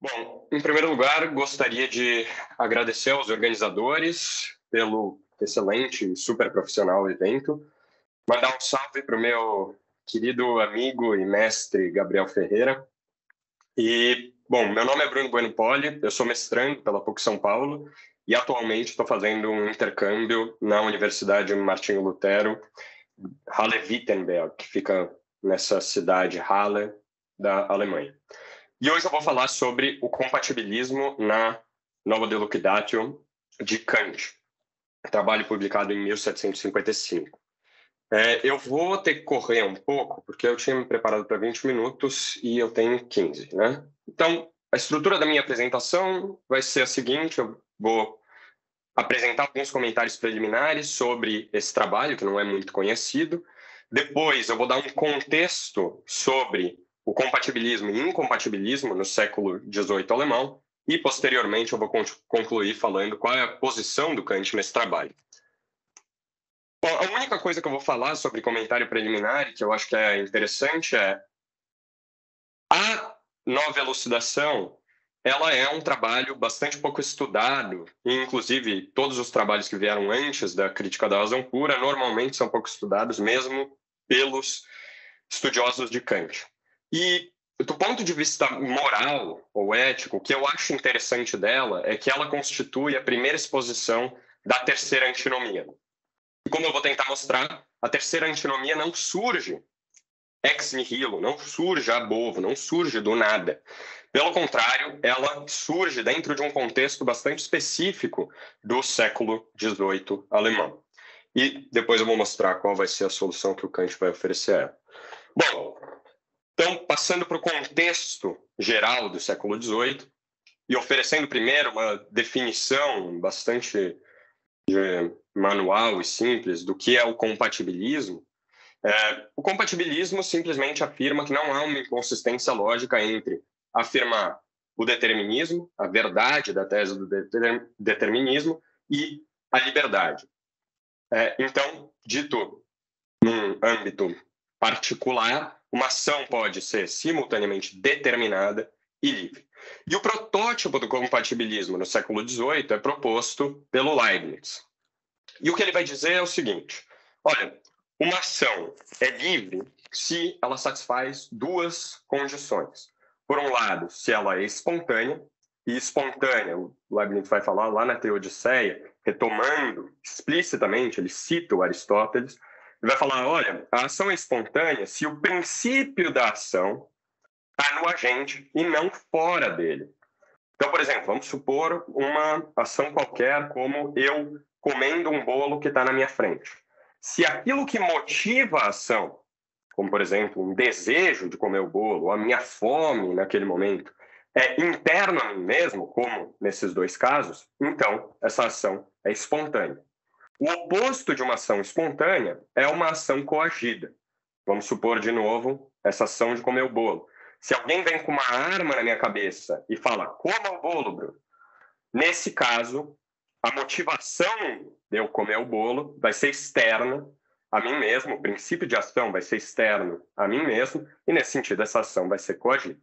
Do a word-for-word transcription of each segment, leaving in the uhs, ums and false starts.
Bom, em primeiro lugar, gostaria de agradecer aos organizadores pelo excelente e super profissional evento. Mandar um salve para o meu querido amigo e mestre Gabriel Ferreira. E, bom, meu nome é Bruno Bueno Poli, eu sou mestrando pela PUC São Paulo e atualmente estou fazendo um intercâmbio na Universidade Martinho Lutero, Halle-Wittenberg, que fica nessa cidade Halle da Alemanha. E hoje eu vou falar sobre o compatibilismo na Nova Delucidatio de Kant, trabalho publicado em mil setecentos e cinquenta e cinco. É, eu vou ter que correr um pouco, porque eu tinha me preparado para vinte minutos e eu tenho quinze, né? Então, a estrutura da minha apresentação vai ser a seguinte: eu vou apresentar alguns comentários preliminares sobre esse trabalho, que não é muito conhecido. Depois, eu vou dar um contexto sobre o compatibilismo e incompatibilismo no século dezoito alemão. E, posteriormente, eu vou concluir falando qual é a posição do Kant nesse trabalho. Bom, a única coisa que eu vou falar sobre comentário preliminar, que eu acho que é interessante, é a nova elucidação. Ela é um trabalho bastante pouco estudado, e, inclusive, todos os trabalhos que vieram antes da crítica da razão pura normalmente são pouco estudados, mesmo pelos estudiosos de Kant. E, do ponto de vista moral ou ético, o que eu acho interessante dela é que ela constitui a primeira exposição da terceira antinomia. E como eu vou tentar mostrar, a terceira antinomia não surge ex nihilo, não surge a bovo, não surge do nada. Pelo contrário, ela surge dentro de um contexto bastante específico do século dezoito alemão. E depois eu vou mostrar qual vai ser a solução que o Kant vai oferecer a ela. Bom, então, passando para o contexto geral do século dezoito, e oferecendo primeiro uma definição bastante manual e simples do que é o compatibilismo. É, o compatibilismo simplesmente afirma que não há uma inconsistência lógica entre afirmar o determinismo, a verdade da tese do determinismo, e a liberdade. É, então, dito num âmbito particular, uma ação pode ser simultaneamente determinada e livre. E o protótipo do compatibilismo no século dezoito é proposto pelo Leibniz. E o que ele vai dizer é o seguinte: olha, uma ação é livre se ela satisfaz duas condições. Por um lado, se ela é espontânea, e espontânea, o Leibniz vai falar lá na Teodiceia, retomando explicitamente, ele cita o Aristóteles, ele vai falar, olha, a ação é espontânea se o princípio da ação está no agente e não fora dele. Então, por exemplo, vamos supor uma ação qualquer como eu comendo um bolo que está na minha frente. Se aquilo que motiva a ação, como, por exemplo, um desejo de comer o bolo, ou a minha fome naquele momento, é interno a mim mesmo, como nesses dois casos, então essa ação é espontânea. O oposto de uma ação espontânea é uma ação coagida. Vamos supor, de novo, essa ação de comer o bolo. Se alguém vem com uma arma na minha cabeça e fala, coma o bolo, Bruno, nesse caso, a motivação de eu comer o bolo vai ser externa a mim mesmo, o princípio de ação vai ser externo a mim mesmo, e nesse sentido essa ação vai ser coagida.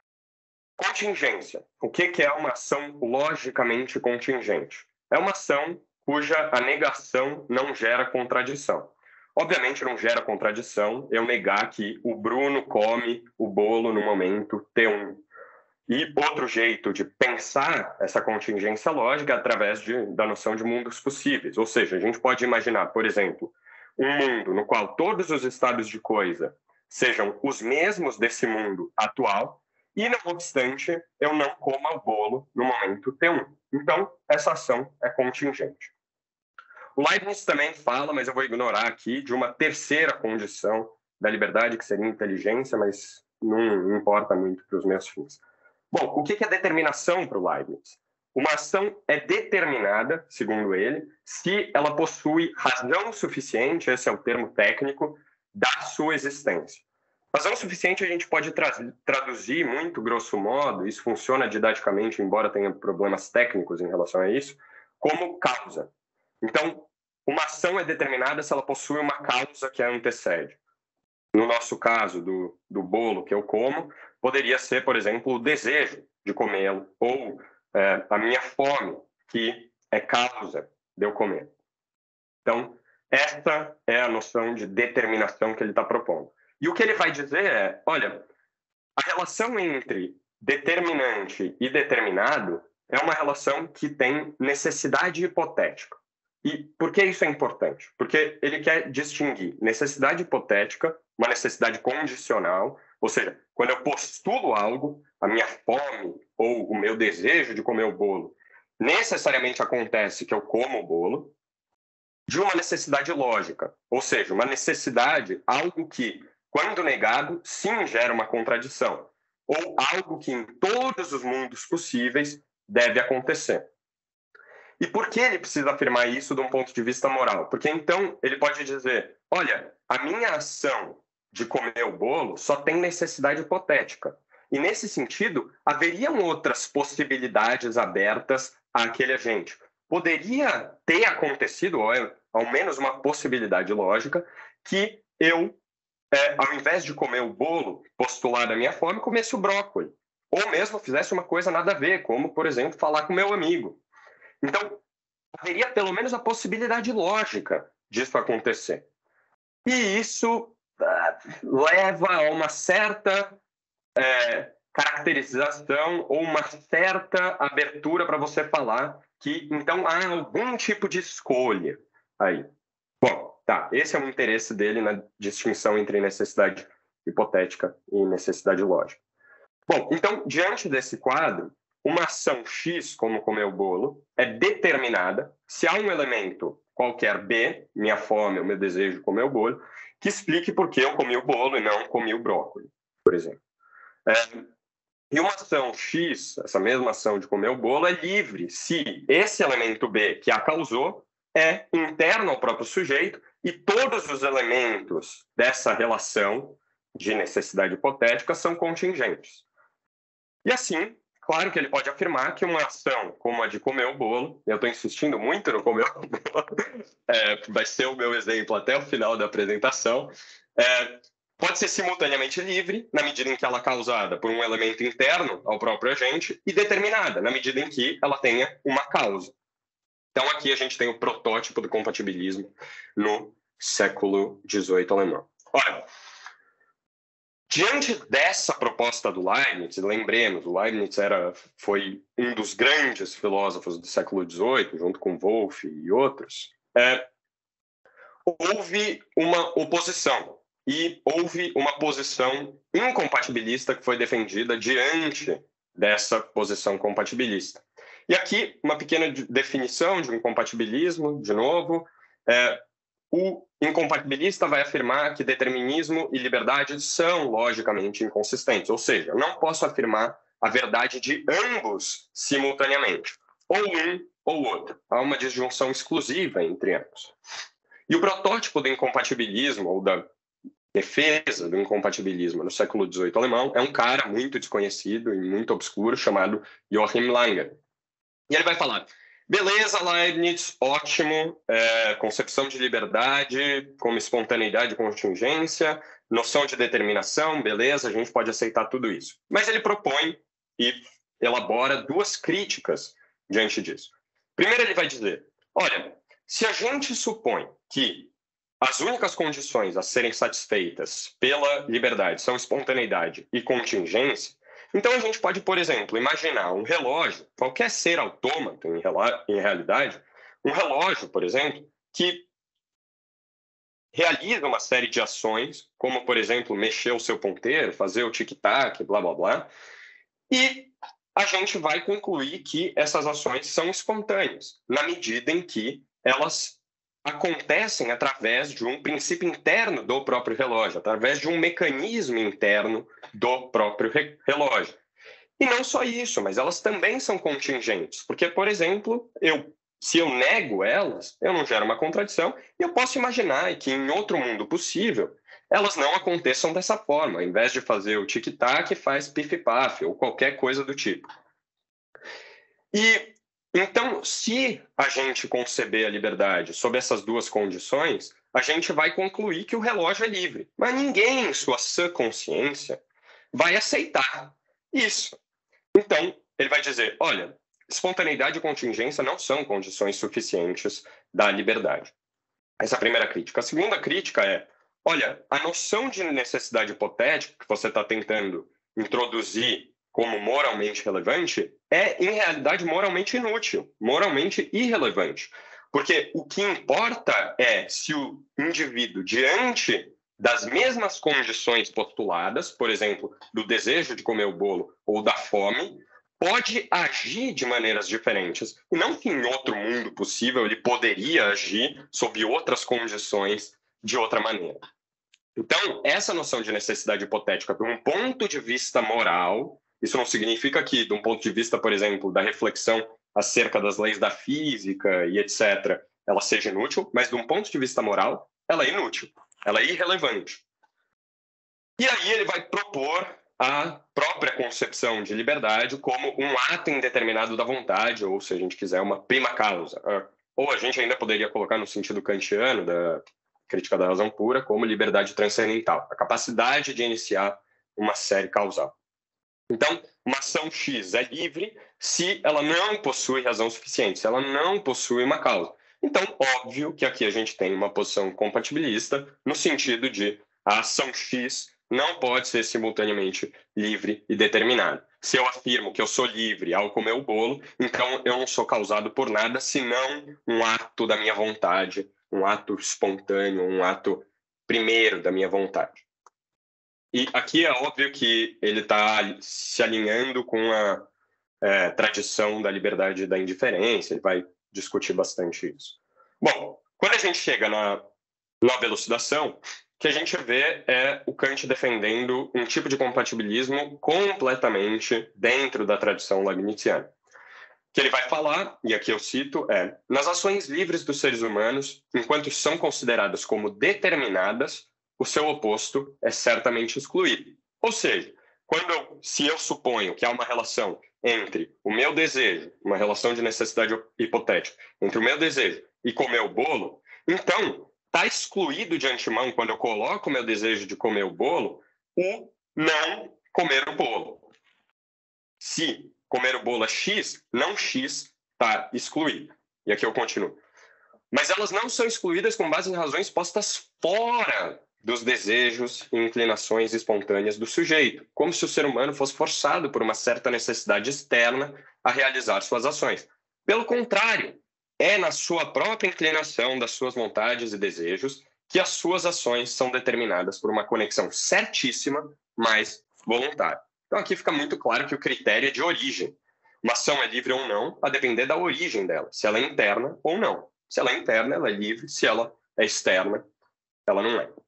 Contingência. O que é uma ação logicamente contingente? É uma ação cuja a negação não gera contradição. Obviamente não gera contradição eu negar que o Bruno come o bolo no momento T um. E outro jeito de pensar essa contingência lógica é através de, da noção de mundos possíveis. Ou seja, a gente pode imaginar, por exemplo, um mundo no qual todos os estados de coisa sejam os mesmos desse mundo atual e, não obstante, eu não coma o bolo no momento T um. Então, essa ação é contingente. O Leibniz também fala, mas eu vou ignorar aqui, de uma terceira condição da liberdade, que seria inteligência, mas não importa muito para os meus fins. Bom, o que é determinação para o Leibniz? Uma ação é determinada, segundo ele, se ela possui razão suficiente, esse é o termo técnico, da sua existência. Razão suficiente a gente pode tra traduzir muito grosso modo, isso funciona didaticamente, embora tenha problemas técnicos em relação a isso, como causa. Então, uma ação é determinada se ela possui uma causa que a antecede. No nosso caso, do, do bolo que eu como, poderia ser, por exemplo, o desejo de comê-lo, ou é, a minha fome, que é causa de eu comer. Então, essa é a noção de determinação que ele está propondo. E o que ele vai dizer é, olha, a relação entre determinante e determinado é uma relação que tem necessidade hipotética. E por que isso é importante? Porque ele quer distinguir necessidade hipotética, uma necessidade condicional, ou seja, quando eu postulo algo, a minha fome ou o meu desejo de comer o bolo, necessariamente acontece que eu como o bolo, de uma necessidade lógica, ou seja, uma necessidade, algo que, quando negado, sim gera uma contradição, ou algo que em todos os mundos possíveis deve acontecer. E por que ele precisa afirmar isso de um ponto de vista moral? Porque então ele pode dizer, olha, a minha ação de comer o bolo só tem necessidade hipotética. E nesse sentido, haveriam outras possibilidades abertas àquele agente. Poderia ter acontecido, ou ao menos uma possibilidade lógica, que eu, é, ao invés de comer o bolo, postular da minha fome, comesse o brócolis. Ou mesmo fizesse uma coisa nada a ver, como, por exemplo, falar com meu amigo. Então, haveria pelo menos a possibilidade lógica disso acontecer. E isso uh, leva a uma certa é, caracterização ou uma certa abertura para você falar que, então, há algum tipo de escolha aí. Bom, tá, esse é o interesse dele na distinção entre necessidade hipotética e necessidade lógica. Bom, então, diante desse quadro, uma ação X, como comer o bolo, é determinada se há um elemento qualquer B, minha fome, o meu desejo de comer o bolo, que explique por que eu comi o bolo e não comi o brócolis, por exemplo. É, e uma ação X, essa mesma ação de comer o bolo, é livre se esse elemento B que a causou é interno ao próprio sujeito e todos os elementos dessa relação de necessidade hipotética são contingentes. E assim, claro que ele pode afirmar que uma ação como a de comer o bolo, eu estou insistindo muito no comer o bolo, é, vai ser o meu exemplo até o final da apresentação, é, pode ser simultaneamente livre, na medida em que ela é causada por um elemento interno ao próprio agente, e determinada, na medida em que ela tenha uma causa. Então aqui a gente tem o protótipo do compatibilismo no século dezoito alemão. Ora, diante dessa proposta do Leibniz, lembremos, o Leibniz era, foi um dos grandes filósofos do século dezoito, junto com Wolff e outros, é, houve uma oposição e houve uma posição incompatibilista que foi defendida diante dessa posição compatibilista. E aqui, uma pequena definição de um incompatibilismo, de novo, é, o incompatibilista vai afirmar que determinismo e liberdade são logicamente inconsistentes, ou seja, eu não posso afirmar a verdade de ambos simultaneamente, ou um ou outro. Há uma disjunção exclusiva entre ambos. E o protótipo do incompatibilismo, ou da defesa do incompatibilismo no século dezoito alemão, é um cara muito desconhecido e muito obscuro chamado Joachim Langer. E ele vai falar, beleza, Leibniz, ótimo, é, concepção de liberdade como espontaneidade e contingência, noção de determinação, beleza, a gente pode aceitar tudo isso. Mas ele propõe e elabora duas críticas diante disso. Primeiro ele vai dizer, olha, se a gente supõe que as únicas condições a serem satisfeitas pela liberdade são espontaneidade e contingência, então a gente pode, por exemplo, imaginar um relógio, qualquer ser autômato em, em realidade, um relógio, por exemplo, que realiza uma série de ações, como, por exemplo, mexer o seu ponteiro, fazer o tic-tac, blá, blá, blá, e a gente vai concluir que essas ações são espontâneas, na medida em que elas acontecem através de um princípio interno do próprio relógio, através de um mecanismo interno do próprio re relógio. E não só isso, mas elas também são contingentes, porque, por exemplo, eu, se eu nego elas, eu não gero uma contradição, e eu posso imaginar que em outro mundo possível, elas não aconteçam dessa forma. Ao invés de fazer o tic-tac, faz pif-paf, ou qualquer coisa do tipo. E então, se a gente conceber a liberdade sob essas duas condições, a gente vai concluir que o relógio é livre. Mas ninguém, em sua sã consciência, vai aceitar isso. Então, ele vai dizer, olha, espontaneidade e contingência não são condições suficientes da liberdade. Essa é a primeira crítica. A segunda crítica é, olha, a noção de necessidade hipotética que você está tentando introduzir como moralmente relevante é, em realidade, moralmente inútil, moralmente irrelevante. Porque o que importa é se o indivíduo, diante das mesmas condições postuladas, por exemplo, do desejo de comer o bolo ou da fome, pode agir de maneiras diferentes. E não que em outro mundo possível ele poderia agir sob outras condições de outra maneira. Então, essa noção de necessidade hipotética, de um ponto de vista moral, isso não significa que, de um ponto de vista, por exemplo, da reflexão acerca das leis da física e etcétera, ela seja inútil, mas de um ponto de vista moral, ela é inútil, ela é irrelevante. E aí ele vai propor a própria concepção de liberdade como um ato indeterminado da vontade, ou, se a gente quiser, uma prima causa. Ou a gente ainda poderia colocar no sentido kantiano, da crítica da razão pura, como liberdade transcendental, a capacidade de iniciar uma série causal. Então, uma ação X é livre se ela não possui razão suficiente, se ela não possui uma causa. Então, óbvio que aqui a gente tem uma posição compatibilista, no sentido de a ação X não pode ser simultaneamente livre e determinada. Se eu afirmo que eu sou livre ao comer o bolo, então eu não sou causado por nada, senão um ato da minha vontade, um ato espontâneo, um ato primeiro da minha vontade. E aqui é óbvio que ele está se alinhando com a é, tradição da liberdade da indiferença, ele vai discutir bastante isso. Bom, quando a gente chega na nova elucidação, o que a gente vê é o Kant defendendo um tipo de compatibilismo completamente dentro da tradição leibniziana. O que ele vai falar, e aqui eu cito, é: nas ações livres dos seres humanos, enquanto são consideradas como determinadas, o seu oposto é certamente excluído. Ou seja, quando eu, se eu suponho que há uma relação entre o meu desejo, uma relação de necessidade hipotética, entre o meu desejo e comer o bolo, então está excluído de antemão, quando eu coloco o meu desejo de comer o bolo, o não comer o bolo. Se comer o bolo é X, não X está excluído. E aqui eu continuo. Mas elas não são excluídas com base em razões postas fora dos desejos e inclinações espontâneas do sujeito, como se o ser humano fosse forçado por uma certa necessidade externa a realizar suas ações. Pelo contrário, é na sua própria inclinação das suas vontades e desejos que as suas ações são determinadas por uma conexão certíssima, mas voluntária. Então aqui fica muito claro que o critério é de origem. Uma ação é livre ou não, a depender da origem dela, se ela é interna ou não. Se ela é interna, ela é livre. Se ela é externa, ela não é.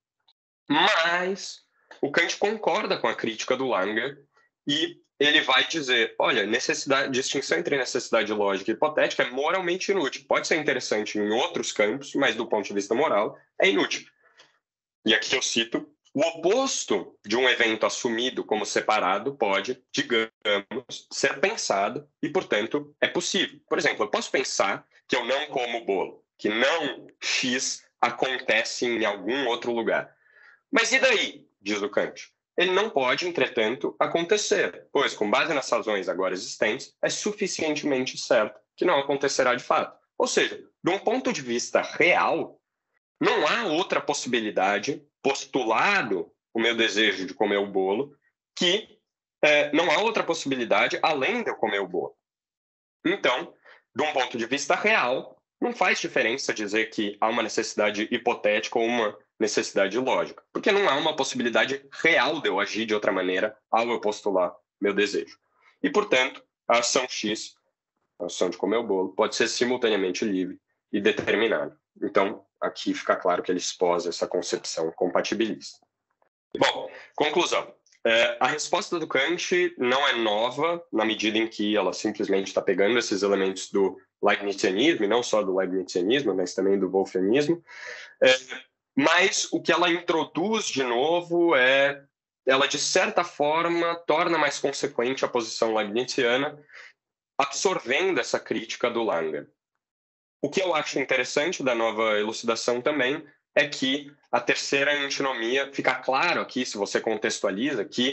Mas o Kant concorda com a crítica do Langer e ele vai dizer, olha, necessidade, distinção entre necessidade lógica e hipotética é moralmente inútil. Pode ser interessante em outros campos, mas do ponto de vista moral é inútil. E aqui eu cito, o oposto de um evento assumido como separado pode, digamos, ser pensado e, portanto, é possível. Por exemplo, eu posso pensar que eu não como bolo, que não X acontece em algum outro lugar. Mas e daí, diz o Kant? Ele não pode, entretanto, acontecer, pois, com base nas razões agora existentes, é suficientemente certo que não acontecerá de fato. Ou seja, de um ponto de vista real, não há outra possibilidade, postulado o meu desejo de comer o bolo, que é, não há outra possibilidade além de eu comer o bolo. Então, de um ponto de vista real, não faz diferença dizer que há uma necessidade hipotética ou uma necessidade lógica, porque não há uma possibilidade real de eu agir de outra maneira ao eu postular meu desejo. E, portanto, a ação X, a ação de comer o bolo, pode ser simultaneamente livre e determinada. Então, aqui fica claro que ele esposa essa concepção compatibilista. Bom, conclusão. É, a resposta do Kant não é nova, na medida em que ela simplesmente está pegando esses elementos do leibnizianismo, e não só do leibnizianismo, mas também do wolffianismo. É, mas o que ela introduz de novo é, ela de certa forma torna mais consequente a posição leibniziana, absorvendo essa crítica do Langer. O que eu acho interessante da nova elucidação também é que a terceira antinomia, fica claro aqui, se você contextualiza, que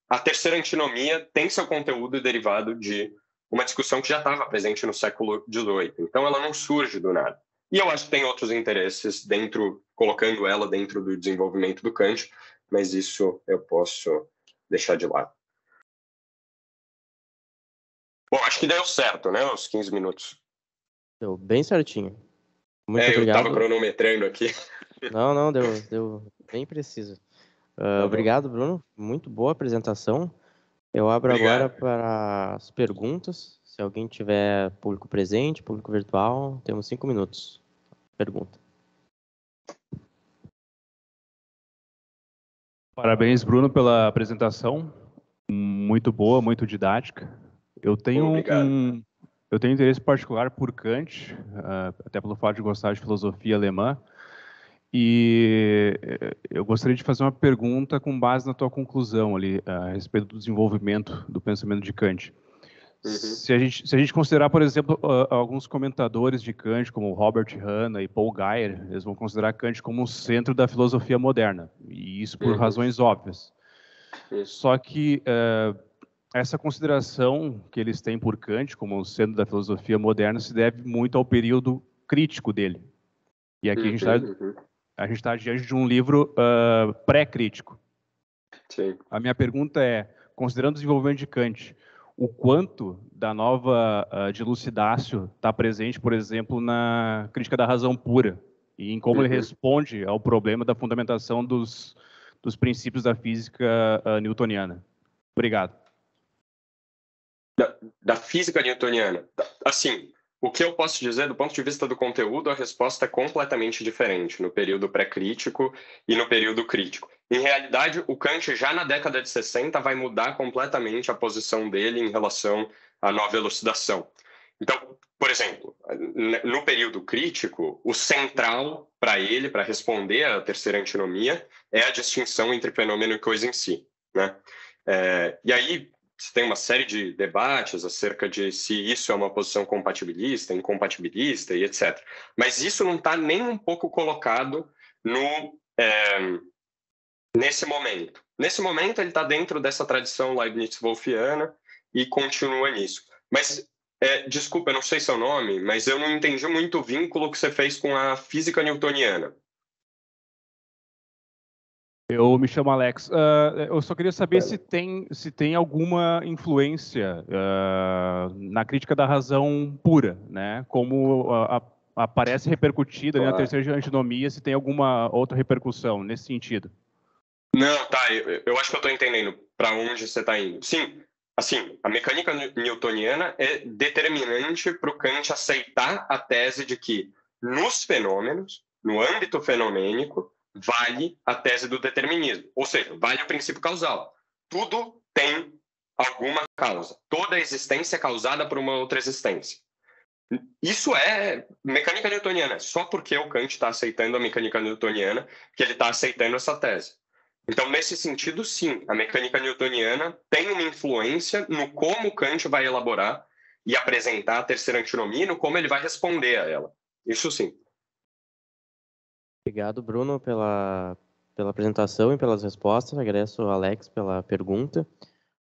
a terceira antinomia tem seu conteúdo derivado de uma discussão que já estava presente no século dezoito. Então, ela não surge do nada. E eu acho que tem outros interesses dentro, colocando ela dentro do desenvolvimento do Kant, mas isso eu posso deixar de lado. Bom, acho que deu certo, né? Os quinze minutos. Deu bem certinho. Muito é, obrigado. Eu estava cronometrando aqui. Não, não, deu, deu bem preciso. Uh, Tá obrigado, Bruno. Muito boa apresentação. Eu abro Obrigado. agora para as perguntas. Se alguém tiver público presente, público virtual, temos cinco minutos. Pergunta. Parabéns, Bruno, pela apresentação. Muito boa, muito didática. Eu tenho Obrigado. um, eu tenho interesse particular por Kant, uh, até pelo fato de gostar de filosofia alemã. E eu gostaria de fazer uma pergunta com base na tua conclusão ali, a respeito do desenvolvimento do pensamento de Kant. Uhum. Se, a gente, se a gente considerar, por exemplo, uh, alguns comentadores de Kant, como Robert Hanna e Paul Guyer, eles vão considerar Kant como o centro da filosofia moderna, e isso por uhum. razões óbvias. Uhum. Só que uh, essa consideração que eles têm por Kant como o centro da filosofia moderna se deve muito ao período crítico dele. E aqui uhum. a gente está... Uhum. A gente está diante de um livro uh, pré-crítico. Sim. A minha pergunta é, considerando o desenvolvimento de Kant, o quanto da nova uh, de Lucidácio está presente, por exemplo, na crítica da razão pura, e em como uhum. ele responde ao problema da fundamentação dos, dos princípios da física uh, newtoniana? Obrigado. Da, da física newtoniana? Assim... O que eu posso dizer, do ponto de vista do conteúdo, a resposta é completamente diferente no período pré-crítico e no período crítico. Em realidade, o Kant, já na década de sessenta, vai mudar completamente a posição dele em relação à nova elucidação. Então, por exemplo, no período crítico, o central para ele, para responder à terceira antinomia, é a distinção entre fenômeno e coisa em si, né? É, e aí... tem uma série de debates acerca de se isso é uma posição compatibilista, incompatibilista e etcétera. Mas isso não está nem um pouco colocado no, é, nesse momento. Nesse momento, ele está dentro dessa tradição Leibniz-Wolffiana e continua nisso. Mas, é, desculpa, eu não sei seu nome, mas eu não entendi muito o vínculo que você fez com a física newtoniana. Eu me chamo Alex. Uh, eu só queria saber se tem, se tem alguma influência uh, na crítica da razão pura, né? Como uh, a, aparece repercutida ali na terceira antinomia, se tem alguma outra repercussão nesse sentido. Não, tá. Eu, eu acho que eu estou entendendo para onde você está indo. Sim, assim, a mecânica newtoniana é determinante para o Kant aceitar a tese de que nos fenômenos, no âmbito fenomênico, vale a tese do determinismo, ou seja, vale o princípio causal. Tudo tem alguma causa. Toda existência é causada por uma outra existência. Isso é mecânica newtoniana. Só porque o Kant está aceitando a mecânica newtoniana que ele está aceitando essa tese. Então, nesse sentido, sim, a mecânica newtoniana tem uma influência no como Kant vai elaborar e apresentar a terceira antinomia e no como ele vai responder a ela. Isso sim. Obrigado, Bruno, pela, pela apresentação e pelas respostas. Agradeço ao Alex pela pergunta.